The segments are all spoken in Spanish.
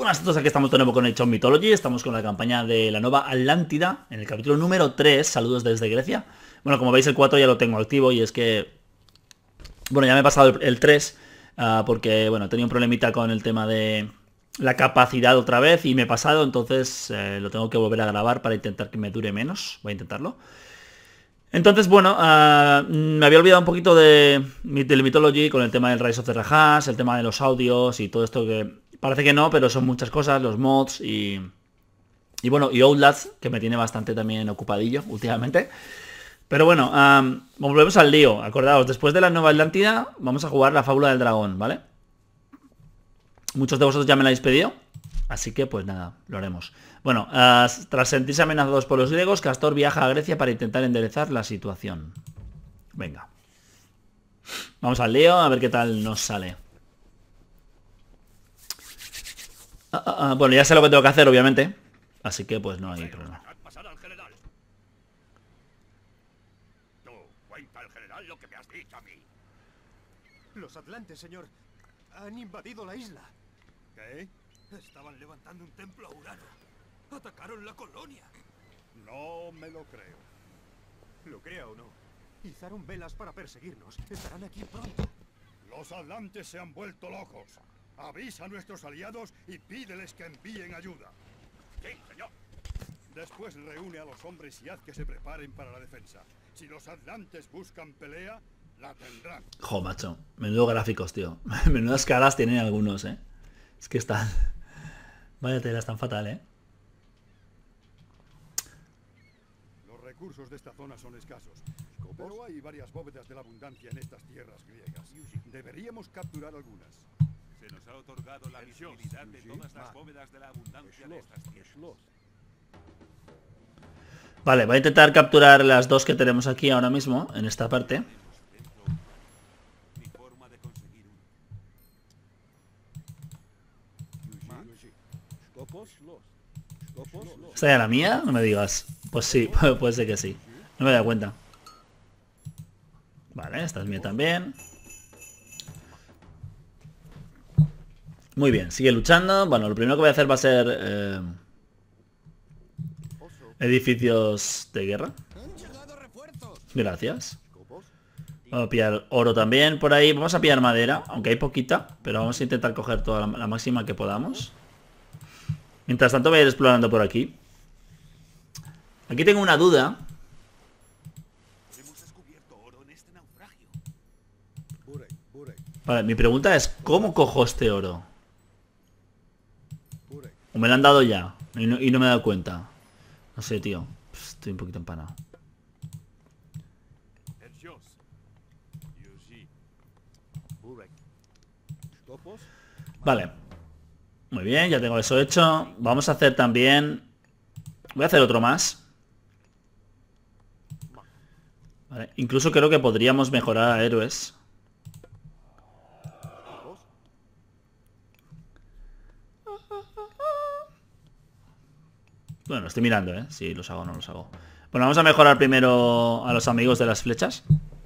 buenas a todos, aquí estamos de nuevo con Age of Mythology. Estamos con la campaña de la Nueva Atlántida, en el capítulo número 3, saludos desde Grecia. Bueno, como veis el 4 ya lo tengo activo y es que... Bueno, ya me he pasado el 3, porque, bueno, tenía un problemita con el tema de la capacidad otra vez y me he pasado, entonces lo tengo que volver a grabar para intentar que me dure menos. Voy a intentarlo. Entonces, bueno, me había olvidado un poquito del Mythology con el tema del Rise of the Rajas, el tema de los audios y todo esto que parece que no, pero son muchas cosas, los mods y bueno, y Outlast, que me tiene bastante también ocupadillo últimamente. Pero bueno, volvemos al lío. Acordaos, después de la Nueva Atlántida vamos a jugar la Fábula del Dragón, ¿vale? Muchos de vosotros ya me la habéis pedido, así que pues nada, lo haremos. Bueno, tras sentirse amenazados por los griegos, Castor viaja a Grecia para intentar enderezar la situación. Venga. Vamos al lío, a ver qué tal nos sale. Bueno, ya sé lo que tengo que hacer, obviamente. Así que pues no hay problema. Los atlantes, señor, han invadido la isla. ¿Qué? Estaban levantando un templo a Urano. Atacaron la colonia. No me lo creo. Lo crea o no, izaron velas para perseguirnos. Estarán aquí pronto. Los atlantes se han vuelto locos. Avisa a nuestros aliados y pídeles que envíen ayuda. Sí, señor. Después reúne a los hombres y haz que se preparen para la defensa. Si los atlantes buscan pelea, la tendrán. Jo, macho. Menudo gráficos, tío. Menudas caras tienen algunos, ¿eh? Es que están... Vaya tela, es tan fatal, ¿eh? Los recursos de esta zona son escasos, pero hay varias bóvedas de la abundancia en estas tierras griegas. Deberíamos capturar algunas. Se nos ha otorgado la visibilidad de todas las bóvedas de la abundancia de estas tierras. Vale, voy a intentar capturar las dos que tenemos aquí ahora mismo, en esta parte. Mi forma de conseguir uno. ¿Esta ya la mía? No me digas. Pues sí, puede ser que sí. No me he dado cuenta. Vale, esta es mía también. Muy bien, sigue luchando. Bueno, lo primero que voy a hacer va a ser... edificios de guerra. Gracias. Vamos a pillar oro también por ahí. Vamos a pillar madera, aunque hay poquita. Pero vamos a intentar coger toda la máxima que podamos. Mientras tanto voy a ir explorando por aquí. Aquí tengo una duda. Hemos descubierto oro en este naufragio. Vale, mi pregunta es, ¿cómo cojo este oro? ¿O me lo han dado ya? Y no me he dado cuenta. No sé, tío. Estoy un poquito empanado. Vale. Muy bien, ya tengo eso hecho. Vamos a hacer también... Voy a hacer otro más. Vale. Incluso creo que podríamos mejorar a héroes. Bueno, estoy mirando, ¿eh? Si los hago o no los hago. Bueno, vamos a mejorar primero a los amigos de las flechas.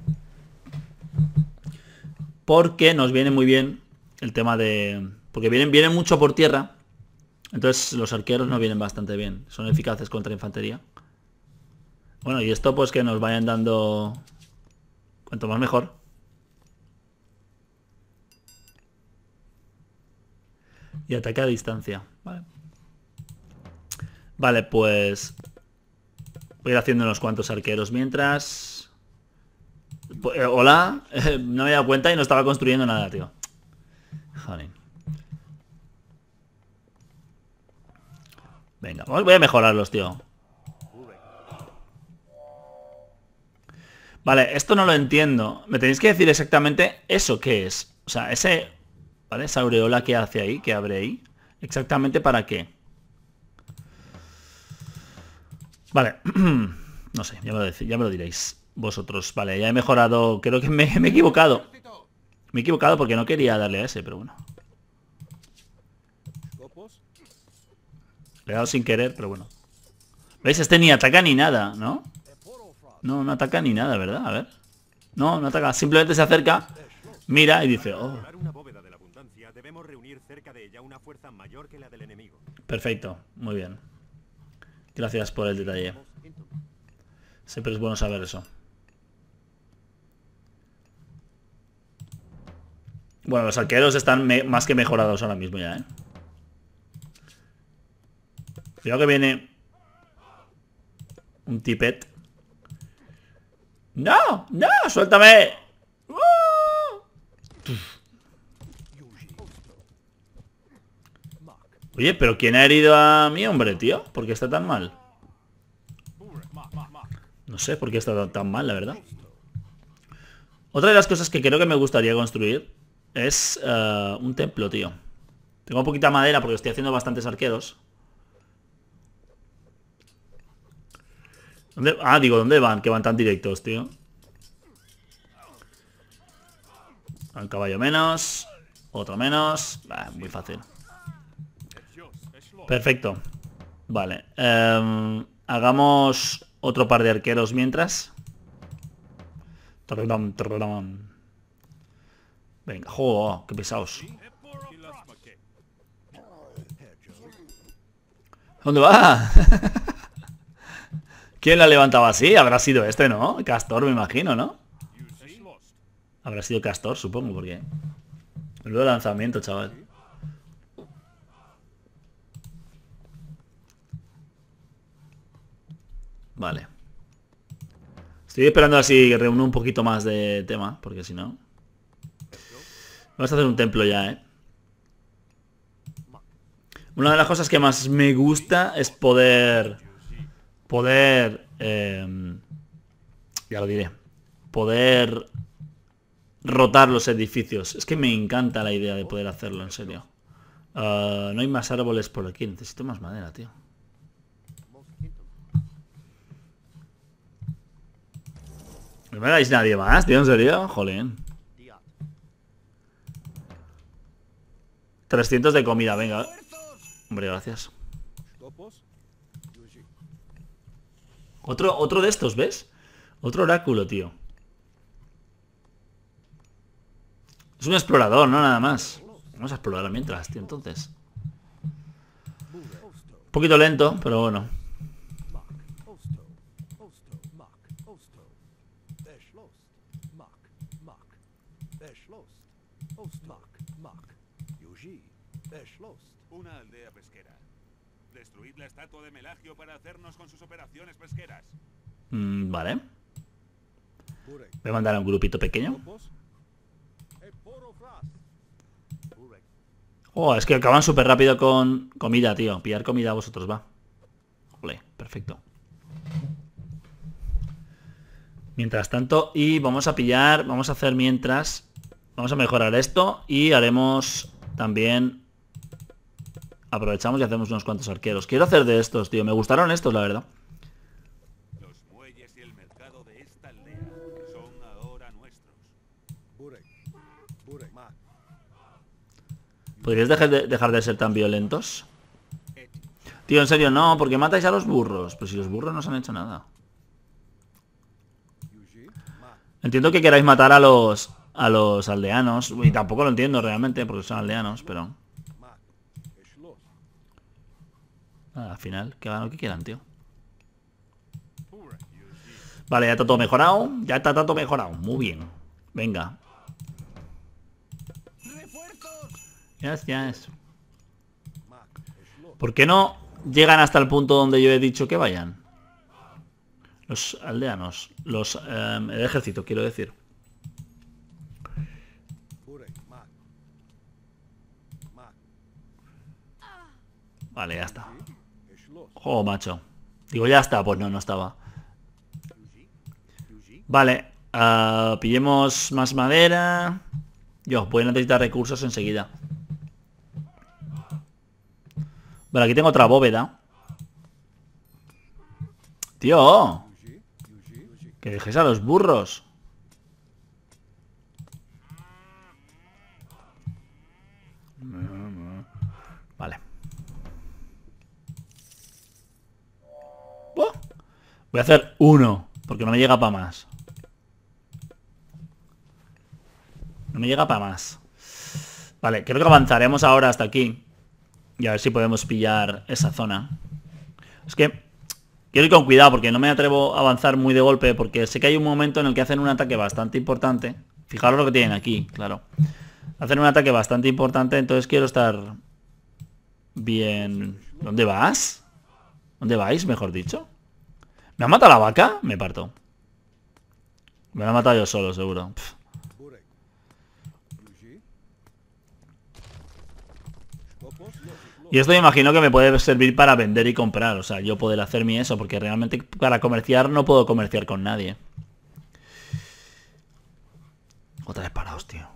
Porque nos viene muy bien el tema de... Porque vienen mucho por tierra. Entonces los arqueros nos vienen bastante bien. Son eficaces contra infantería. Bueno, y esto pues que nos vayan dando... Cuanto más mejor. Y ataque a distancia. Vale. Vale, pues... Voy a ir haciendo unos cuantos arqueros mientras... Hola. No me he dado cuenta y no estaba construyendo nada, tío. Joder. Venga, voy a mejorarlos, tío. Vale, esto no lo entiendo. Me tenéis que decir exactamente eso qué es. O sea, ese... ¿Vale? Esa aureola que hace ahí, que abre ahí. ¿Exactamente para qué? Vale. No sé, ya me lo diréis vosotros. Vale, ya he mejorado. Creo que me he equivocado. Me he equivocado porque no quería darle a ese, pero bueno. Le he dado sin querer, pero bueno. ¿Veis? Este ni ataca ni nada, ¿no? No ataca ni nada, ¿verdad? A ver. No ataca. Simplemente se acerca, mira y dice, oh. Debemos reunir cerca de ella una fuerza mayor que la del enemigo. Perfecto, muy bien. Gracias por el detalle. Siempre es bueno saber eso. Bueno, los arqueros están más que mejorados ahora mismo ya, ¿eh? Cuidado que viene un tipet. ¡No! ¡No! ¡Suéltame! Oye, pero ¿quién ha herido a mi hombre, tío? ¿Por qué está tan mal? No sé por qué está tan mal, la verdad. Otra de las cosas que creo que me gustaría construir es un templo, tío. Tengo poquita madera porque estoy haciendo bastantes arqueros. ¿Dónde? Ah, digo, ¿dónde van? Que van tan directos, tío. Un caballo menos. Otro menos. Muy fácil. Perfecto. Vale. Hagamos otro par de arqueros mientras. Venga, ¡jo! ¡Qué pesados! ¿Dónde va? ¿Quién la levantaba así? Habrá sido este, ¿no? Castor, me imagino, ¿no? Habrá sido Castor, supongo, porque... Menudo lanzamiento, chaval. Vale. Estoy esperando así que reúna un poquito más de tema, porque si no... Vamos a hacer un templo ya, ¿eh? Una de las cosas que más me gusta es poder... ya lo diré. Poder rotar los edificios. Es que me encanta la idea de poder hacerlo, en serio. No hay más árboles por aquí. Necesito más madera, tío. ¿No me dais nadie más, tío? ¿En serio? Jolín. 300 de comida, venga. Hombre, gracias. Otro de estos, ¿ves? Otro oráculo, tío. Es un explorador, no nada más. Vamos a explorar mientras, tío, entonces. Un poquito lento, pero bueno. Una aldea pesquera. Destruid la estatua de Melagio para hacernos con sus operaciones pesqueras. Vale. Voy a mandar a un grupito pequeño. Oh, es que acaban súper rápido con comida, tío. Pillar comida a vosotros, va. Ole, perfecto. Mientras tanto, y vamos a pillar, vamos a hacer mientras... Vamos a mejorar esto y haremos también... Aprovechamos y hacemos unos cuantos arqueros. Quiero hacer de estos, tío. Me gustaron estos, la verdad. Los muelles y el mercado de esta aldea son ahora nuestros. ¿Podríais dejar de ser tan violentos? Tío, en serio, no, porque matáis a los burros. Pues si los burros no os han hecho nada. Entiendo que queráis matar a los aldeanos. Y tampoco lo entiendo realmente, porque son aldeanos, pero... al final, que hagan lo que quieran, tío. Vale, ya está todo mejorado. Ya está todo mejorado. Muy bien. Venga. Gracias. ¿Por qué no llegan hasta el punto donde yo he dicho que vayan? Los aldeanos. El ejército, quiero decir. Vale, ya está. Oh, macho. Digo, ya está. Pues no, no estaba. Vale. Pillemos más madera. Yo, voy a necesitar recursos enseguida. Vale, aquí tengo otra bóveda. Tío. Que dejes a los burros. Vale. Voy a hacer uno, porque no me llega para más. No me llega para más. Vale, creo que avanzaremos ahora hasta aquí. Y a ver si podemos pillar esa zona. Es que quiero ir con cuidado porque no me atrevo a avanzar muy de golpe. Porque sé que hay un momento en el que hacen un ataque bastante importante. Fijaros lo que tienen aquí, claro. Hacen un ataque bastante importante, entonces quiero estar bien... ¿Dónde vas? ¿Dónde vais, mejor dicho? ¿Me ha matado la vaca? Me parto. Me la he matado yo solo, seguro. Pff. Y esto me imagino que me puede servir para vender y comprar. O sea, yo poder hacerme eso. Porque realmente para comerciar no puedo comerciar con nadie. Otra vez parados, tío.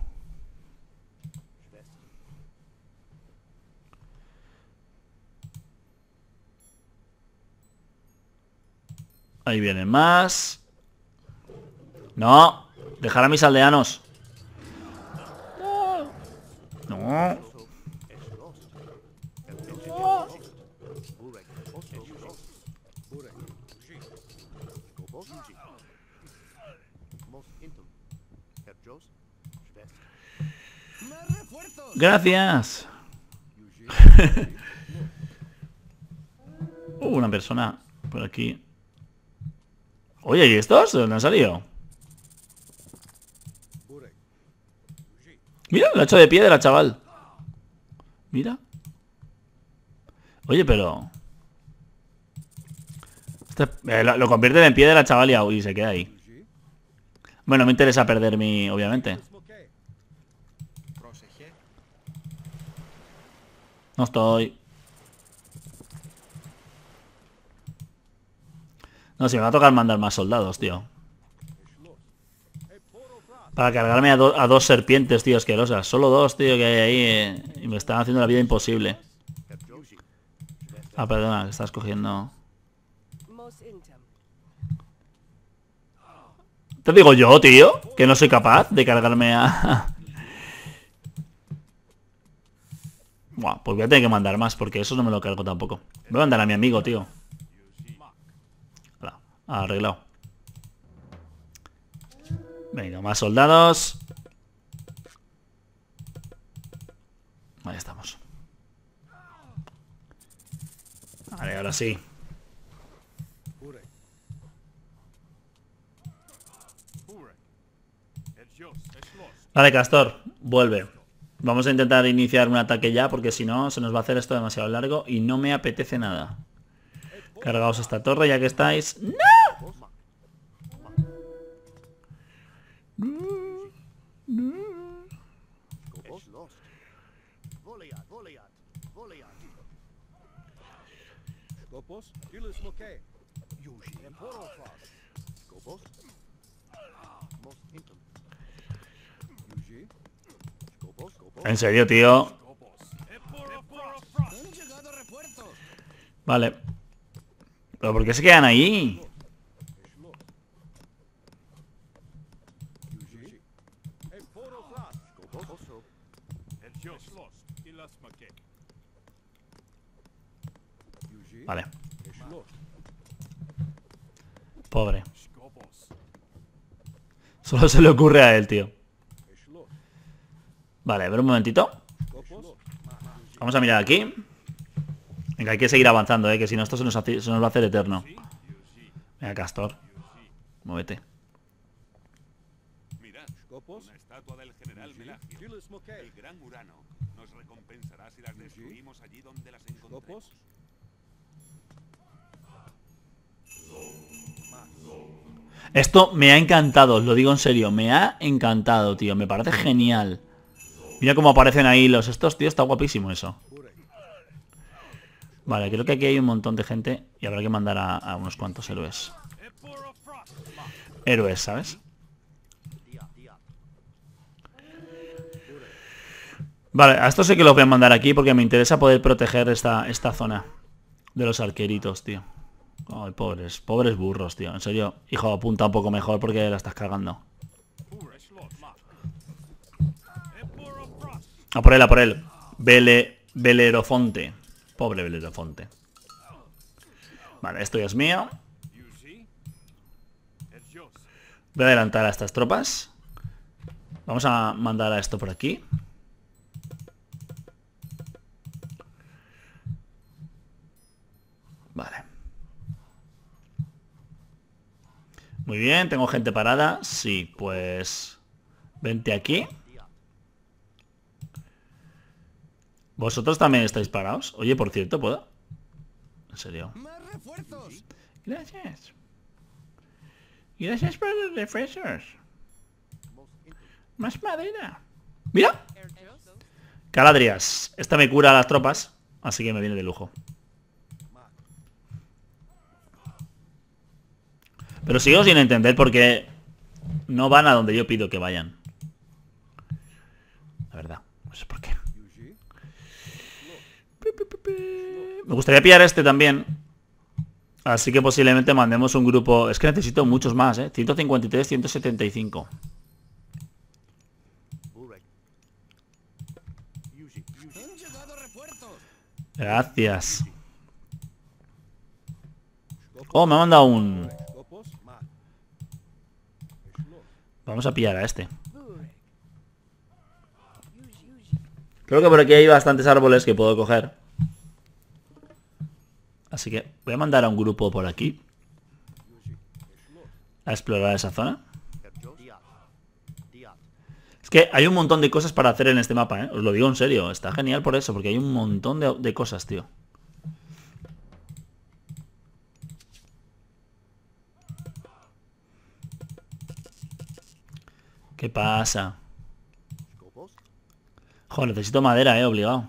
Ahí vienen más. No. Dejar a mis aldeanos. No. Gracias. Una persona por aquí. Oye, ¿y estos? ¿De dónde han salido? Mira, el hacha de piedra, chaval. Mira. Oye, pero... lo convierten en piedra, chaval, y se queda ahí. Bueno, me interesa perder mi... Obviamente. No estoy... No, si me va a tocar mandar más soldados, tío. Para cargarme a dos serpientes, tío, asquerosas. Solo dos, tío, que hay ahí. Y me están haciendo la vida imposible. Ah, perdona, que estás cogiendo... Te digo yo, tío, que no soy capaz de cargarme a... Buah, pues voy a tener que mandar más, porque eso no me lo cargo tampoco. Voy a mandar a mi amigo, tío. Arreglado. Venga, más soldados. Ahí estamos. Vale, ahora sí. Vale, Castor, vuelve. Vamos a intentar iniciar un ataque ya, porque si no se nos va a hacer esto demasiado largo y no me apetece nada. Cargaos esta torre ya que estáis. ¡No! En serio, tío. Vale. ¿Pero por qué se quedan ahí? Vale. Pobre. Solo se le ocurre a él, tío. Vale, a ver un momentito. Vamos a mirar aquí. Venga, hay que seguir avanzando, que si no esto se nos va a hacer eterno. Venga, Castor. Muévete. Mirad, una estatua del general Melagio. El gran Urano nos recompensará si las destruimos allí donde las encontremos. Esto me ha encantado, os lo digo en serio. Me ha encantado, tío. Me parece genial. Mira cómo aparecen ahí los estos, tío. Está guapísimo eso. Vale, creo que aquí hay un montón de gente y habrá que mandar a unos cuantos héroes. Héroes, ¿sabes? Vale, a estos sí que los voy a mandar aquí porque me interesa poder proteger esta zona de los arqueritos, tío. Ay, pobres burros, tío. En serio, hijo, apunta un poco mejor porque la estás cagando. A por él. Belerofonte. Pobre Belerofonte. Vale, esto ya es mío. Voy a adelantar a estas tropas. Vamos a mandar a esto por aquí. Muy bien, tengo gente parada. Sí, pues... Vente aquí. ¿Vosotros también estáis parados? Oye, por cierto, ¿puedo? En serio. ¡Más refuerzos! Gracias. Gracias por los refuerzos. Más madera. ¡Mira! Caladrias. Esta me cura a las tropas, así que me viene de lujo. Pero sigo sin entender por qué no van a donde yo pido que vayan. La verdad, no sé por qué. Me gustaría pillar este también. Así que posiblemente mandemos un grupo. Es que necesito muchos más, 153, 175. ¡Han llegado refuerzos! Gracias. Oh, me ha mandado un... Vamos a pillar a este. Creo que por aquí hay bastantes árboles que puedo coger. Así que voy a mandar a un grupo por aquí a explorar esa zona. Es que hay un montón de cosas para hacer en este mapa, Os lo digo en serio. Está genial por eso, porque hay un montón de cosas, tío. ¿Qué pasa? Joder, necesito madera, obligado.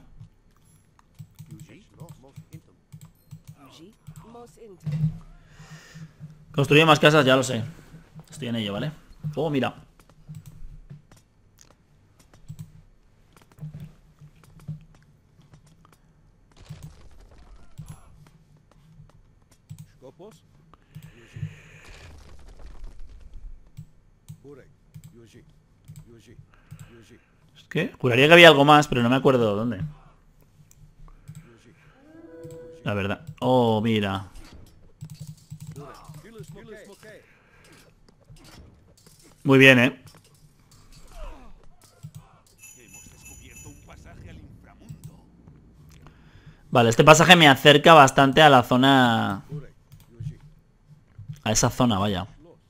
Construir más casas, ya lo sé. Estoy en ello, ¿vale? Oh, mira. Es que juraría que había algo más, pero no me acuerdo dónde. La verdad. Oh, mira. Muy bien, Hemos descubierto un pasaje al inframundo. Vale, este pasaje me acerca bastante a la zona... A esa zona, vaya.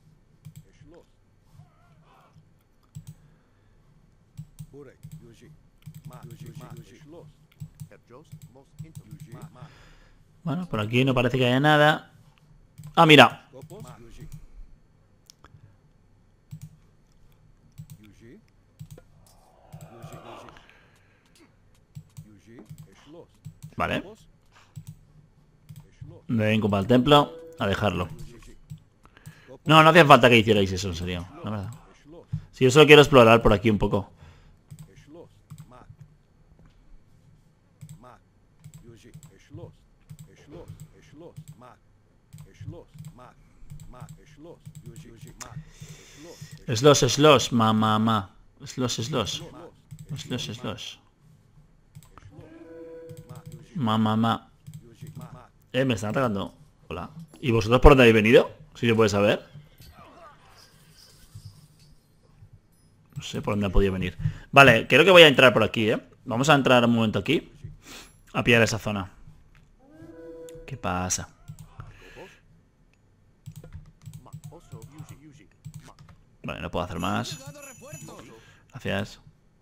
Bueno, por aquí no parece que haya nada. Ah, mira. Vale. Me vengo para el templo a dejarlo. No, no hacía falta que hicierais eso, en serio. La verdad. Si yo solo quiero explorar por aquí un poco. Slosh, ma. Slosh. Ma. Me están atacando. Hola. ¿Y vosotros por dónde habéis venido? Si se puede saber. No sé por dónde ha podido venir. Vale, creo que voy a entrar por aquí, Vamos a entrar un momento aquí. A pillar esa zona. ¿Qué pasa? Vale, no puedo hacer más. Gracias.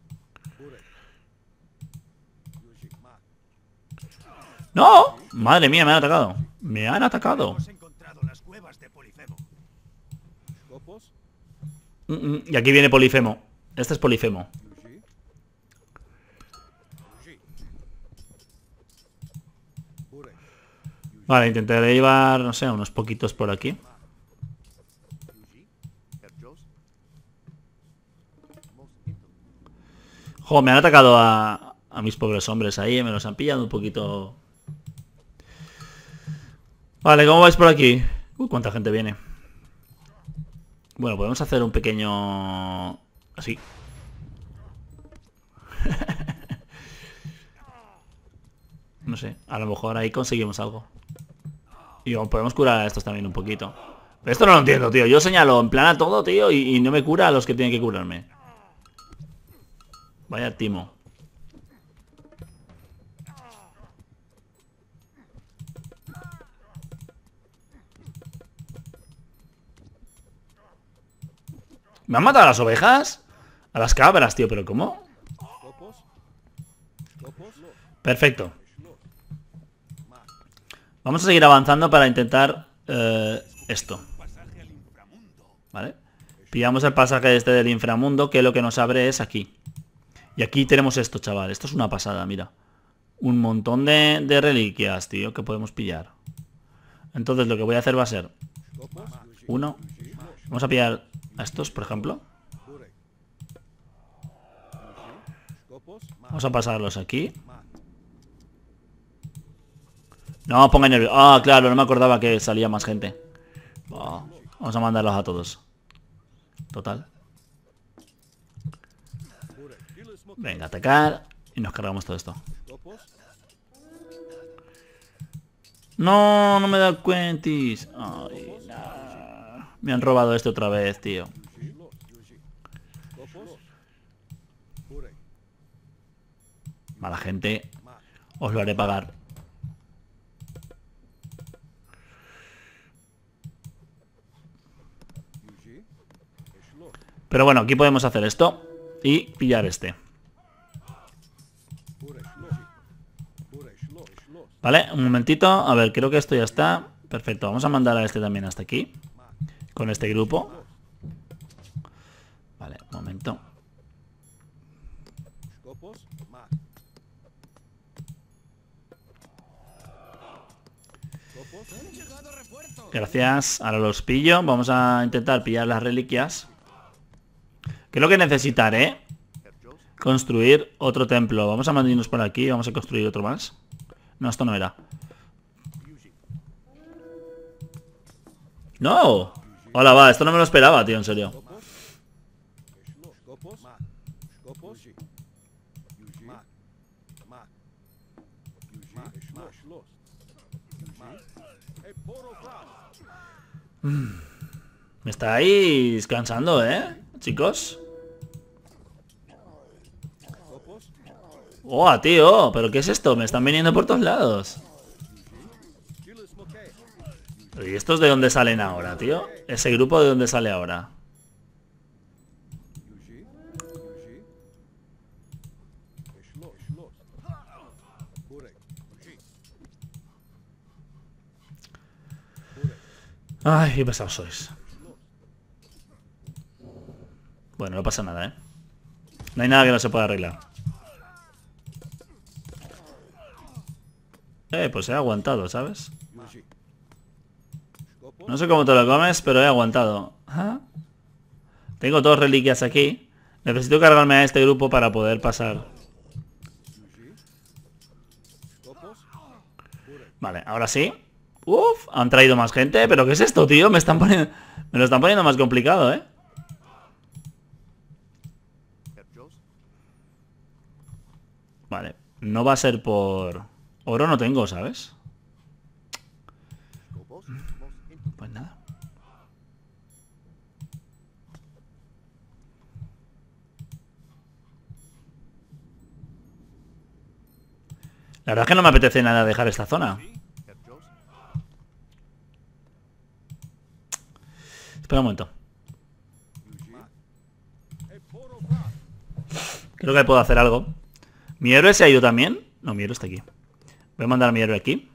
¡No! Madre mía, me han atacado. Me han atacado. Hemos encontrado las cuevas de Polifemo. Y aquí viene Polifemo. Este es Polifemo. Vale, intentaré llevar, no sé, unos poquitos por aquí. Jo, me han atacado a mis pobres hombres ahí. Me los han pillado un poquito. Vale, ¿cómo vais por aquí? Uy, cuánta gente viene. Bueno, podemos hacer un pequeño... Así. No sé, a lo mejor ahí conseguimos algo. Y podemos curar a estos también un poquito. Pero esto no lo entiendo, tío. Yo señalo en plan a todo, tío, y no me cura a los que tienen que curarme. Vaya timo. ¿Me han matado a las ovejas? A las cabras, tío, ¿pero cómo? Perfecto. Vamos a seguir avanzando para intentar esto. ¿Vale? Pillamos el pasaje este del inframundo, que lo que nos abre es aquí. Y aquí tenemos esto, chaval. Esto es una pasada, mira. Un montón de reliquias, tío, que podemos pillar. Entonces lo que voy a hacer va a ser... Uno. Vamos a pillar a estos, por ejemplo. Vamos a pasarlos aquí. No, pongan nervioso. Ah, claro, no me acordaba que salía más gente. Oh, vamos a mandarlos a todos. Total. Venga, atacar. Y nos cargamos todo esto. No, no me da cuentis. Ay, no. Me han robado este otra vez, tío. Mala gente. Os lo haré pagar. Pero bueno, aquí podemos hacer esto y pillar este. Vale, un momentito. A ver, creo que esto ya está. Perfecto, vamos a mandar a este también hasta aquí. Con este grupo. Vale, un momento. Gracias, ahora los pillo. Vamos a intentar pillar las reliquias. ¿Qué es lo que necesitaré? Construir otro templo. Vamos a mandarnos por aquí. Vamos a construir otro más. No, esto no era. ¡No! Hola, va. Esto no me lo esperaba, tío, en serio. Me estáis cansando, chicos. ¡Oh, tío! ¿Pero qué es esto? Me están viniendo por todos lados. ¿Y estos de dónde salen ahora, tío? ¿Ese grupo de dónde sale ahora? Ay, qué pesados sois. Bueno, no pasa nada, No hay nada que no se pueda arreglar. Pues he aguantado, ¿sabes? No sé cómo te lo comes, pero he aguantado. ¿Ah? Tengo 2 reliquias aquí. Necesito cargarme a este grupo para poder pasar. Vale, ahora sí. Uf, han traído más gente. ¿Pero qué es esto, tío? Me lo están poniendo más complicado, Vale, no va a ser por... Oro no tengo, ¿sabes? Pues nada. La verdad es que no me apetece nada dejar esta zona. Espera un momento. Creo que puedo hacer algo. ¿Mi héroe se ha ido también? No, mi héroe está aquí. Voy a mandar a mi héroe aquí.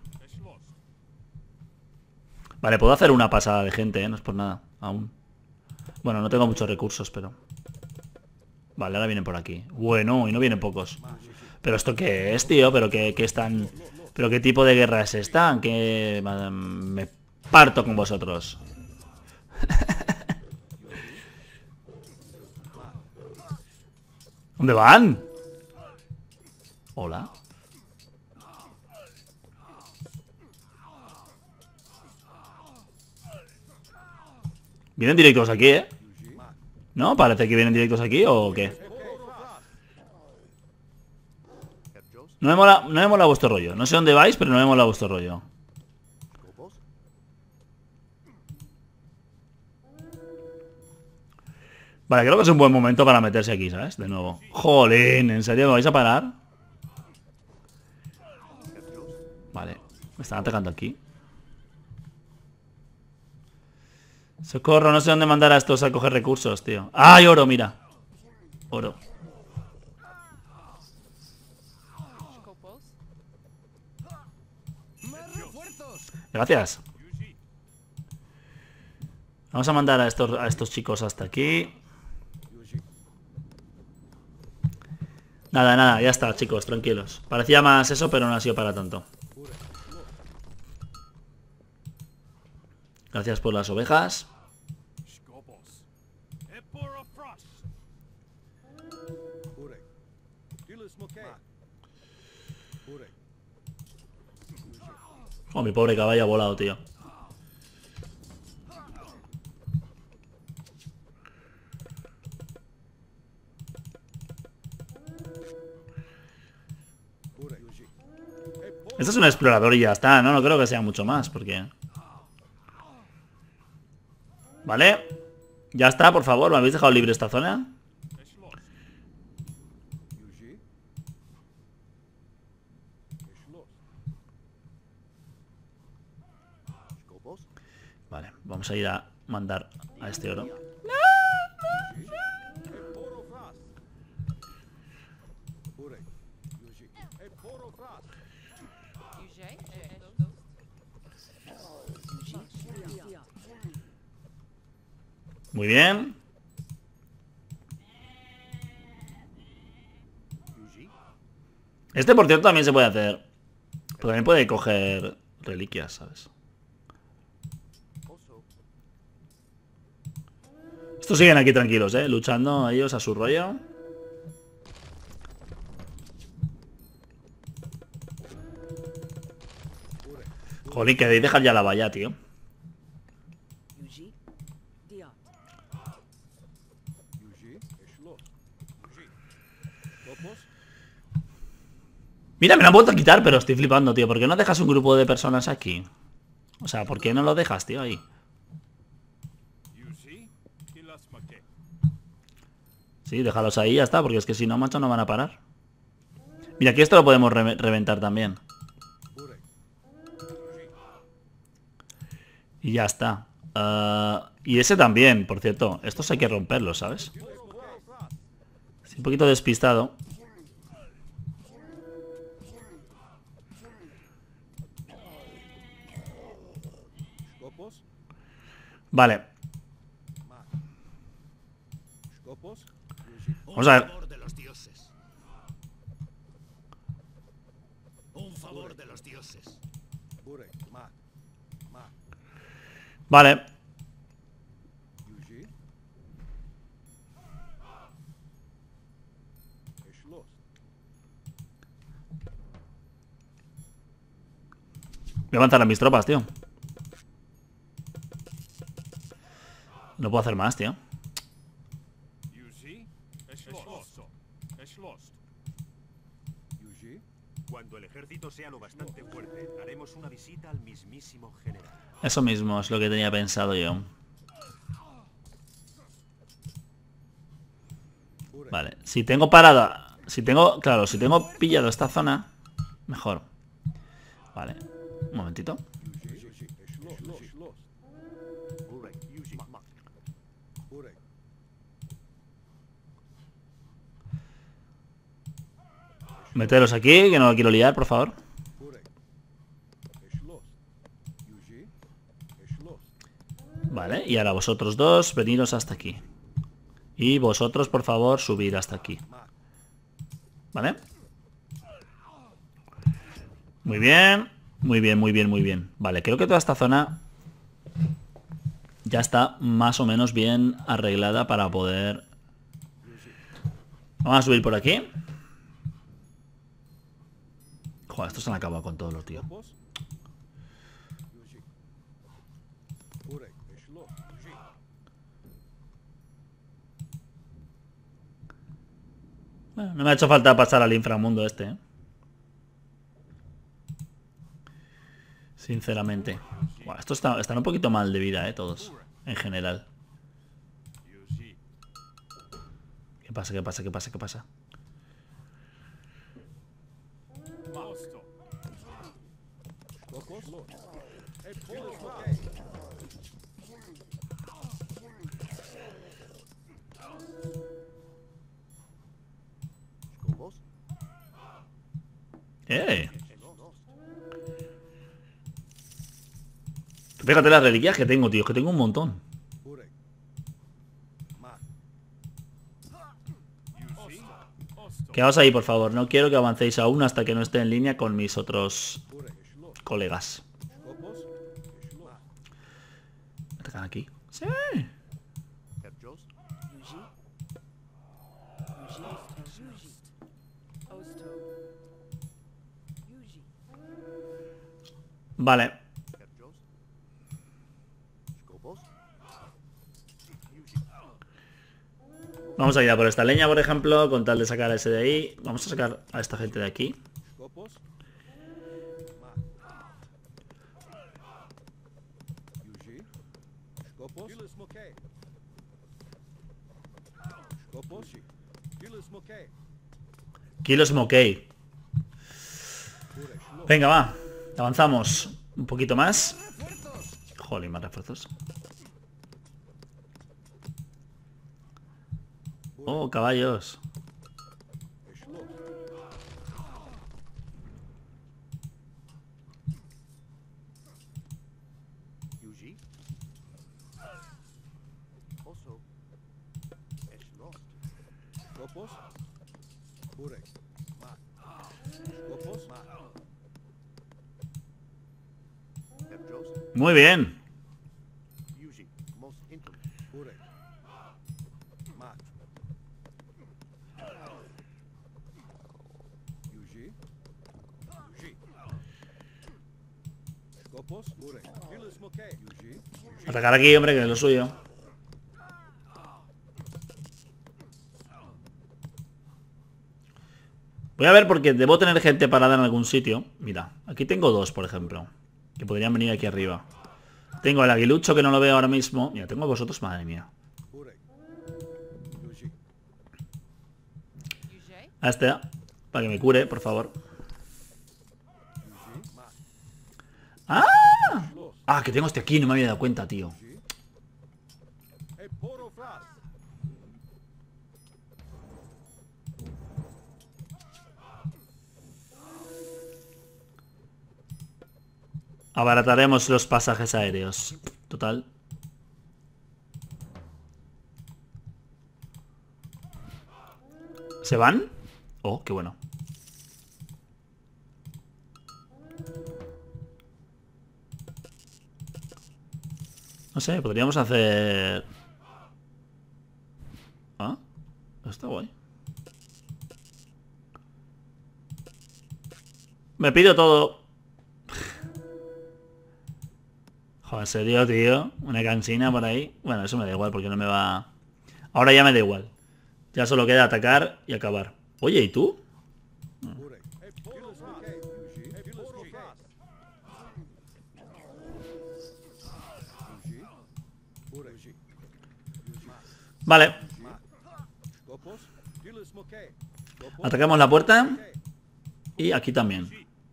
Vale, puedo hacer una pasada de gente, no es por nada. Aún. Bueno, no tengo muchos recursos, pero... Vale, ahora vienen por aquí. Bueno, y no vienen pocos. ¿Pero esto qué es, tío? ¿Pero qué están...? ¿Pero qué tipo de guerra es esta? Que me parto con vosotros. ¿Dónde van? Hola. ¿Vienen directos aquí, ¿No? ¿Parece que vienen directos aquí o qué? No me mola vuestro rollo. No sé dónde vais, pero no me mola vuestro rollo. Vale, creo que es un buen momento para meterse aquí, ¿sabes? De nuevo. Jolín, ¿en serio me vais a parar? Vale, me están atacando aquí. Socorro, no sé dónde mandar a estos a coger recursos, tío. ¡Ah, hay oro, mira! Oro. ¡Más refuerzos! Gracias. Vamos a mandar a estos chicos hasta aquí. Nada, nada, ya está, chicos, tranquilos. Parecía más eso, pero no ha sido para tanto. Gracias por las ovejas. Oh, mi pobre caballo ha volado, tío. Este es un explorador y ya está, ¿no? No creo que sea mucho más, porque... Vale. Ya está, por favor. ¿Me habéis dejado libre esta zona? Vale, vamos a ir a mandar a este oro. Muy bien. Este, por cierto, también se puede hacer. Pero también puede coger reliquias, ¿sabes? Estos siguen aquí tranquilos, luchando ellos a su rollo. Joder, que dejar ya la valla, tío. Mira, me lo han vuelto a quitar, pero estoy flipando, tío. ¿Por qué no dejas un grupo de personas aquí? O sea, ¿por qué no lo dejas, tío, ahí? Sí, déjalos ahí, ya está, porque es que si no, macho, no van a parar. Mira, aquí esto lo podemos reventar también. Y ya está. Y ese también, por cierto. Estos hay que romperlos, ¿sabes? Estoy un poquito despistado. Vale. Vamos a ver. Un favor de los dioses. Vale. Voy a avanzar a mis tropas, tío. No puedo hacer más, tío. Cuando el ejército sea lo bastante fuerte, haremos una visita al mismísimo general. Eso mismo es lo que tenía pensado yo. Vale, si tengo parada... Si tengo... Claro, si tengo pillado esta zona, mejor. Vale, un momentito. Meteros aquí, que no lo quiero liar, por favor. Vale, y ahora vosotros dos, veniros hasta aquí. Y vosotros, por favor, subir hasta aquí. ¿Vale? Muy bien. Muy bien, muy bien, muy bien. Vale, creo que toda esta zona ya está más o menos bien arreglada para poder... Vamos a subir por aquí. Joder, estos se han acabado con todos los tíos. Bueno, no me ha hecho falta pasar al inframundo este, ¿eh? Sinceramente. Bueno, estos están un poquito mal de vida, todos. En general. ¿Qué pasa? ¿Qué pasa? ¿Qué pasa? ¿Qué pasa? Fíjate las reliquias que tengo, tío. Es que tengo un montón. Quedaos ahí, por favor. No quiero que avancéis aún hasta que no esté en línea con mis otros colegas. ¿Atacan aquí? ¡Sí! Vale. Vamos a ir a por esta leña, por ejemplo, con tal de sacar a ese de ahí. Vamos a sacar a esta gente de aquí. Kilo Smokey. Venga, va. Avanzamos un poquito más. Jolín, más refuerzos. Oh, caballos. Muy bien. Atacar aquí, hombre, que es lo suyo. Voy a ver porque debo tener gente parada en algún sitio. Mira, aquí tengo dos, por ejemplo, que podrían venir aquí arriba. Tengo al aguilucho que no lo veo ahora mismo. Mira, tengo a vosotros, madre mía. A este, para que me cure, por favor. ¡Ah! Ah, que tengo este aquí, no me había dado cuenta, tío. Abarataremos los pasajes aéreos. Total. ¿Se van? Oh, qué bueno. No sé, podríamos hacer... Ah, está guay. Me pido todo. Joder, ¿en serio, tío? Una cansina por ahí. Bueno, eso me da igual porque no me va... Ahora ya me da igual. Ya solo queda atacar y acabar. Oye, ¿y tú? Vale. Atacamos la puerta. Y aquí también.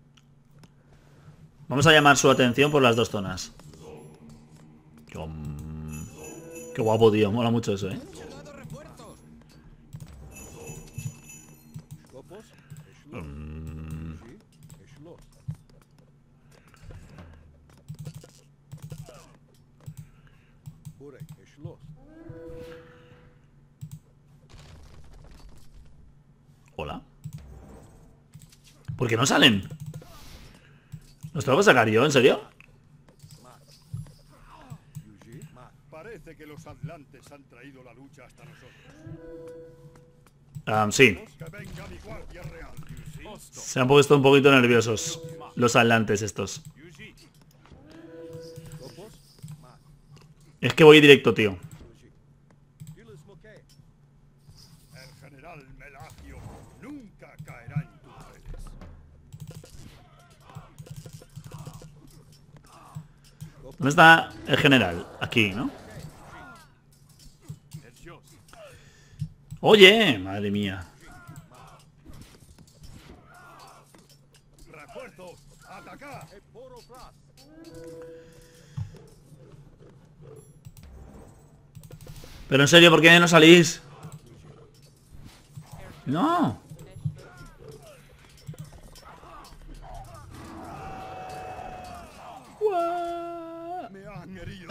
Vamos a llamar su atención por las dos zonas. Qué guapo, tío. Mola mucho eso, ¿eh? Hola. ¿Por qué no salen? ¿Los tengo que sacar yo? ¿En serio? Parece que los atlantes han traído la lucha hasta nosotros. Sí. Que venga mi guardia real. Se han puesto un poquito nerviosos los atlantes estos. Es que voy directo, tío. El general Melagio nunca caerá en tus redes. ¿Dónde está el general? Aquí, ¿no? Oye, madre mía. ¡Refuerzos! ¡Atacar! Pero en serio, ¿por qué no salís? No.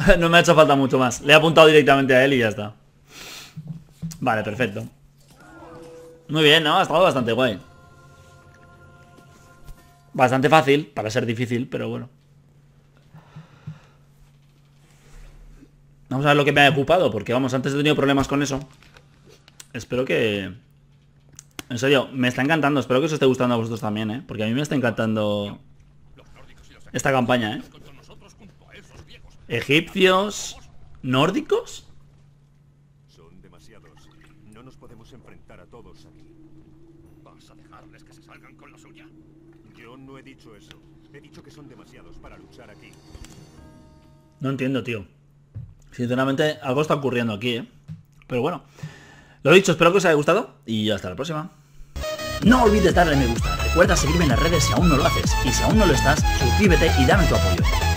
No me ha hecho falta mucho más. Le he apuntado directamente a él y ya está. Vale, perfecto. Muy bien, ¿no? Ha estado bastante guay. Bastante fácil, para ser difícil, pero bueno. Vamos a ver lo que me ha ocupado, porque vamos, antes he tenido problemas con eso. Espero que... En serio, me está encantando. Espero que os esté gustando a vosotros también, ¿eh? Porque a mí me está encantando esta campaña, ¿eh? Egipcios... ¿Nórdicos? Son demasiados. No nos podemos enfrentar a todos aquí. ¿Vas a dejarles que se salgan con la suya? Yo no he dicho eso. He dicho que son demasiados para luchar aquí. No entiendo, tío. Sinceramente, algo está ocurriendo aquí, ¿eh? Pero bueno. Lo dicho, espero que os haya gustado y hasta la próxima. No olvides darle me gusta. Recuerda seguirme en las redes si aún no lo haces. Y si aún no lo estás, suscríbete y dame tu apoyo.